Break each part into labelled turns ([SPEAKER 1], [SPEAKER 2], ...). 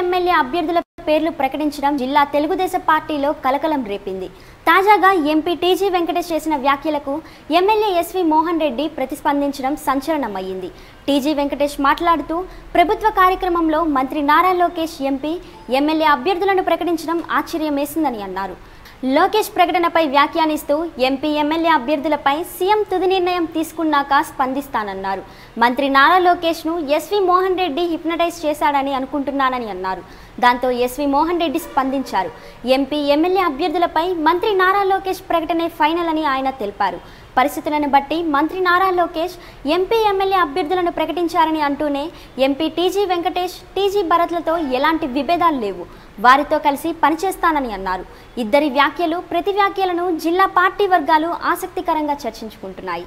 [SPEAKER 1] MLA అభ్యర్థుల పేర్లు ప్రకటించడం జిల్లా తెలుగుదేశం పార్టీలో కలకలం రేపింది. తాజాగా ఎంపీ టీజీ వెంకటేష్ చేసిన వ్యాఖ్యలకు ఎమ్మెల్యే ఎస్వి మోహన్ రెడ్డి ప్రతిస్పందించడం సంచలనమయ్యింది. టీజీ వెంకటేష్ మాట్లాడుతూ ప్రభుత్వ కార్యక్రమంలో మంత్రి నారా లోకేష్ ఎంపీ ఎమ్మెల్యే అభ్యర్థులను ప్రకటించడం ఆశ్చర్యమేసిందని అన్నారు. లోకేష్ ప్రకటనపై వ్యాఖ్యానిస్తూ ఎంపీ ఎమ్మెల్యే అభ్యర్థులపై సీఎం తుది నిర్ణయం తీసుకున్నాక స్పందిస్తానన్నారు. మంత్రి నారా లోకేష్ను ఎస్వి మోహన్ రెడ్డి హిప్నటైజ్ చేశాడని అనుకుంటున్నానని అన్నారు. దాంతో ఎస్వి మోహన్ రెడ్డి స్పందించారు. ఎంపీ ఎమ్మెల్యే అభ్యర్థులపై మంత్రి నారా లోకేష్ ప్రకటనే ఫైనల్ అని ఆయన తెలిపారు. పరిస్థితులను బట్టి మంత్రి నారా లోకేష్ ఎంపీ ఎమ్మెల్యే అభ్యర్థులను ప్రకటించారని అంటూనే ఎంపీ టీజీ వెంకటేష్ టీజీ భరత్లతో ఎలాంటి విభేదాలు లేవు, వారితో కలిసి పనిచేస్తానని అన్నారు. ఇద్దరి వ్యాఖ్యలు ప్రతి వ్యాఖ్యలను జిల్లా పార్టీ వర్గాలు ఆసక్తికరంగా చర్చించుకుంటున్నాయి.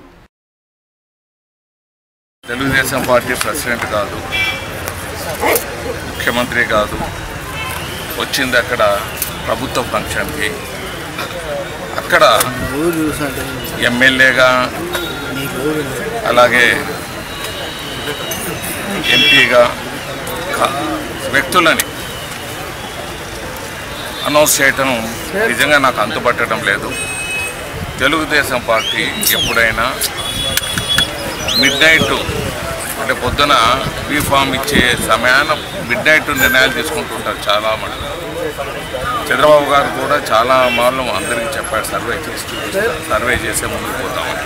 [SPEAKER 2] తెలుగుదేశం పార్టీ ప్రెసిడెంట్ కాదు, ముఖ్యమంత్రి కాదు, వచ్చింది అక్కడ ప్రభుత్వ ఫంక్షన్కి. అక్కడ ఎమ్మెల్యేగా అలాగే ఎంపీగా వ్యక్తులని అనౌన్స్ చేయటం నిజంగా నాకు అంతుపట్టడం లేదు. తెలుగుదేశం పార్టీ ఎప్పుడైనా మిడ్ నైట్ అంటే పొద్దున బీఫామ్ ఇచ్చే సమయాన మిడ్ నైట్ నిర్ణయాలు తీసుకుంటుంటారు చాలామంది. చంద్రబాబు గారు కూడా చాలా మార్లు అందరికీ చెప్పాడు సర్వే చేసే ముందుకు పోతామని.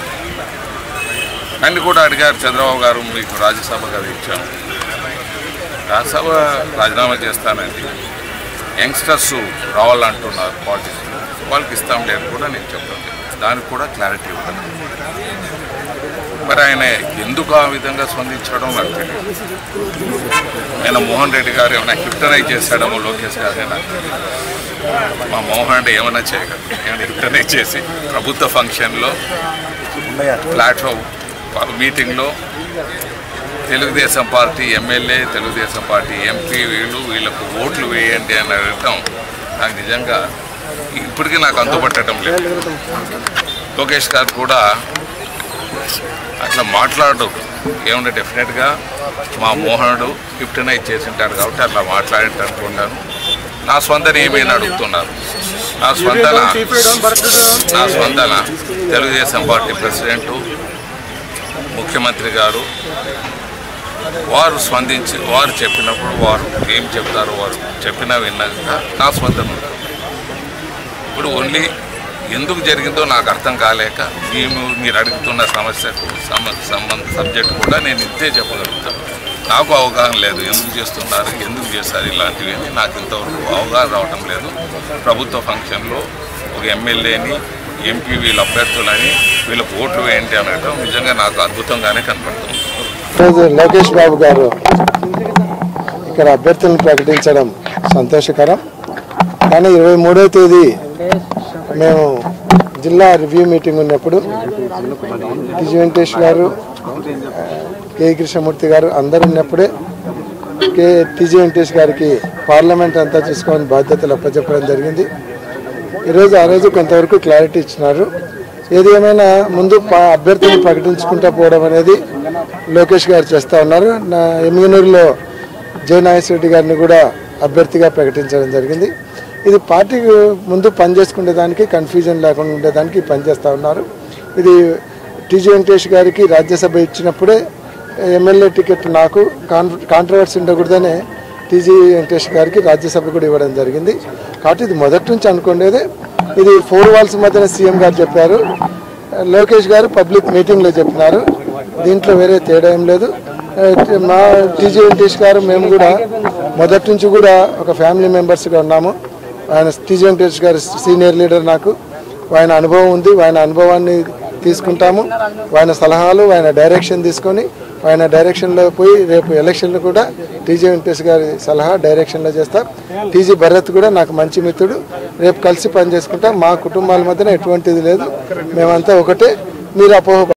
[SPEAKER 2] ఆయన కూడా అడిగారు చంద్రబాబు గారు, మీకు రాజ్యసభ కదా ఇచ్చాము, రాజ్యసభ రాజీనామా చేస్తానండి, యంగ్స్టర్స్ రావాలంటున్నారు పాలిటిక్స్, వాళ్ళకి ఇస్తాం లేదు కూడా నేను చెప్పడం లేదు. దానికి కూడా క్లారిటీ ఇవ్వడం. మరి ఆయన ఎందుకు ఆ విధంగా స్పందించడం నాకు తెలియదు. ఆయన మోహన్ రెడ్డి గారు ఏమైనా హిప్టనైజ్ చేశాడమో లోకేష్ గారు, నాకు తెలియదు. మా మోహన్ రెడ్డి ఏమైనా చేయగలరు, ఏమైనా హిప్టనైజ్ చేసి ప్రభుత్వ ఫంక్షన్లో ప్లాట్ఫామ్ మీటింగ్లో Telugu Desam party MLA, Telugu Desam party MP వీళ్ళకు ఓట్లు వేయండి అని అడగటం నాకు నిజంగా ఇప్పటికీ నాకు అంతుపట్టడం లేదు. లోకేష్ గారు కూడా అట్లా మాట్లాడు ఏమన్నా డెఫినెట్గా మా మోహనుడు హిప్టనైజ్ చేసింటాడు కాబట్టి అట్లా మాట్లాడేట అనుకుంటాను. నా స్పందన ఏమైనా అడుగుతున్నారు. నా స్పందన తెలుగుదేశం పార్టీ ప్రెసిడెంటు, ముఖ్యమంత్రి గారు వారు స్పందించి వారు చెప్పినప్పుడు వారు ఏం చెప్తారో వారు చెప్పినా విన్నాక నా స్పందన ఉంటుంది. ఇప్పుడు ఓన్లీ ఎందుకు జరిగిందో నాకు అర్థం కాలేక మీరు అడుగుతున్న సమస్యకు సబ్జెక్ట్ కూడా నేను ఇంతే చెప్పగలుగుతాను. నాకు అవగాహన లేదు, ఎందుకు చేస్తున్నారు, ఎందుకు చేస్తారు ఇలాంటివి అని నాకు ఇంతవరకు అవగాహన రావటం లేదు. ప్రభుత్వ ఫంక్షన్లో ఒక ఎమ్మెల్యేని ఎంపీ వీళ్ళ అభ్యర్థులని వీళ్ళకు ఓట్లు వేయండి అనడం నిజంగా నాకు అద్భుతంగానే కనపడుతుంది.
[SPEAKER 3] లోకేష్ బాబు గారు ఇక్కడ అభ్యర్థులను ప్రకటించడం సంతోషకరం. కానీ 23వ తేదీ మేము జిల్లా రివ్యూ మీటింగ్ ఉన్నప్పుడు టీజీ వెంకటేష్ గారు, కే కృష్ణమూర్తి గారు అందరు ఉన్నప్పుడే టీజీ వెంకటేష్ గారికి పార్లమెంట్ అంతా చూసుకొని బాధ్యతలు అప్పచెప్పడం జరిగింది. ఆ రోజు కొంతవరకు క్లారిటీ ఇచ్చినారు. ఏది ఏమైనా ముందు అభ్యర్థిని ప్రకటించుకుంటూ పోవడం అనేది లోకేష్ గారు చేస్తూ ఉన్నారు. నా ఎమ్మిగనూరులో జయనాగేశ్వరరెడ్డి గారిని కూడా అభ్యర్థిగా ప్రకటించడం జరిగింది. ఇది పార్టీకి ముందు పనిచేసుకునేదానికి కన్ఫ్యూజన్ లేకుండా ఉండేదానికి పనిచేస్తూ ఉన్నారు. ఇది టీజీ వెంకటేష్ గారికి రాజ్యసభ ఇచ్చినప్పుడే ఎమ్మెల్యే టికెట్ నాకు కాంట్రవర్సీ ఉండకూడదనే టీజీ వెంకటేష్ గారికి రాజ్యసభ కూడా ఇవ్వడం జరిగింది. కాబట్టి ఇది మొదటి నుంచి అనుకునేదే. ఇది 4 వాల్స్ మధ్యన సీఎం గారు చెప్పారు, లోకేష్ గారు పబ్లిక్ మీటింగ్లో చెప్పినారు. దీంట్లో వేరే తేడా ఏం లేదు. మా టీజీ వెంకటేష్ గారు మేము కూడా మొదటి నుంచి కూడా ఒక ఫ్యామిలీ మెంబర్స్గా ఉన్నాము. ఆయన టీజీ వెంకటేష్ గారు సీనియర్ లీడర్, నాకు ఆయన అనుభవం ఉంది. ఆయన అనుభవాన్ని తీసుకుంటాము, ఆయన సలహాలు, ఆయన డైరెక్షన్ తీసుకొని ఆయన డైరెక్షన్లో పోయి రేపు ఎలక్షన్లు కూడా టీజీ వెంకటేష్ గారి సలహా డైరెక్షన్లో చేస్తాం. టీజీ భరత్ కూడా నాకు మంచి మిత్రుడు, రేపు కలిసి పనిచేసుకుంటాం. మా కుటుంబాల మధ్యన ఎటువంటిది లేదు, మేమంతా ఒకటే. మీరు అపోహ